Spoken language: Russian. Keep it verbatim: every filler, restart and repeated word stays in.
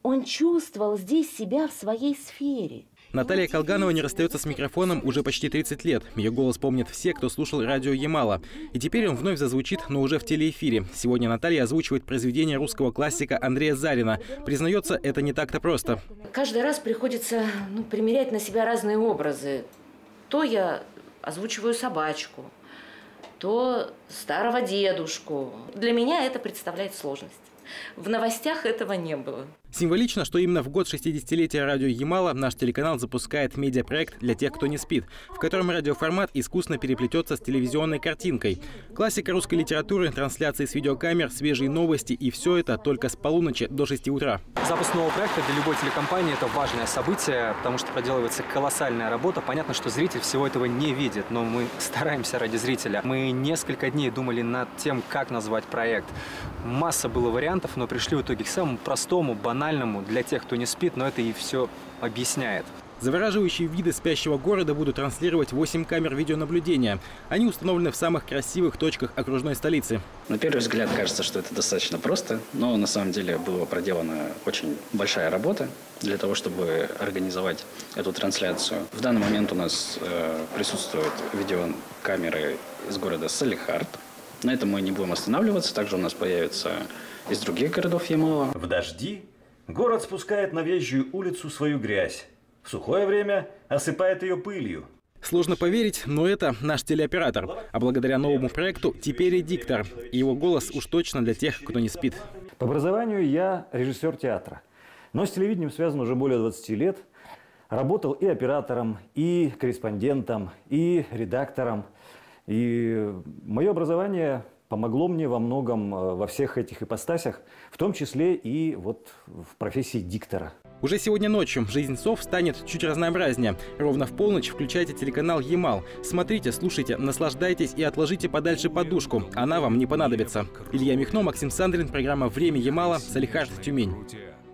Он чувствовал здесь себя в своей сфере. Наталья Колганова не расстается с микрофоном уже почти тридцать лет. Ее голос помнят все, кто слушал радио Ямала. И теперь он вновь зазвучит, но уже в телеэфире. Сегодня Наталья озвучивает произведение русского классика Андрея Зарина. Признается, это не так-то просто. Каждый раз приходится ну, примерять на себя разные образы. То я озвучиваю собачку, то старого дедушку. Для меня это представляет сложность. В новостях этого не было. Символично, что именно в год шестидесятилетия радио Ямала наш телеканал запускает медиапроект для тех, кто не спит, в котором радиоформат искусно переплетется с телевизионной картинкой. Классика русской литературы, трансляции с видеокамер, свежие новости и все это только с полуночи до шести утра. Запуск нового проекта для любой телекомпании – это важное событие, потому что проделывается колоссальная работа. Понятно, что зритель всего этого не видит, но мы стараемся ради зрителя. Мы несколько дней думали над тем, как назвать проект. Масса было вариантов, но пришли в итоге к самому простому, банальному для тех, кто не спит, но это и все объясняет. Завораживающие виды спящего города будут транслировать восемь камер видеонаблюдения. Они установлены в самых красивых точках окружной столицы. На первый взгляд кажется, что это достаточно просто, но на самом деле была проделана очень большая работа для того, чтобы организовать эту трансляцию. В данный момент у нас э, присутствуют видеокамеры из города Салехард. На этом мы не будем останавливаться. Также у нас появится из других городов Ямала. В дожди город спускает на Вещую улицу свою грязь. В сухое время осыпает ее пылью. Сложно поверить, но это наш телеоператор. А благодаря новому проекту теперь и диктор. И его голос уж точно для тех, кто не спит. По образованию я режиссер театра. Но с телевидением связан уже более двадцати лет. Работал и оператором, и корреспондентом, и редактором. И мое образование помогло мне во многом во всех этих ипостасях, в том числе и вот в профессии диктора. Уже сегодня ночью жизнь сов станет чуть разнообразнее. Ровно в полночь включайте телеканал Ямал. Смотрите, слушайте, наслаждайтесь и отложите подальше подушку. Она вам не понадобится. Илья Михно, Максим Сандрин, программа «Время Ямала», Салехард, Тюмень.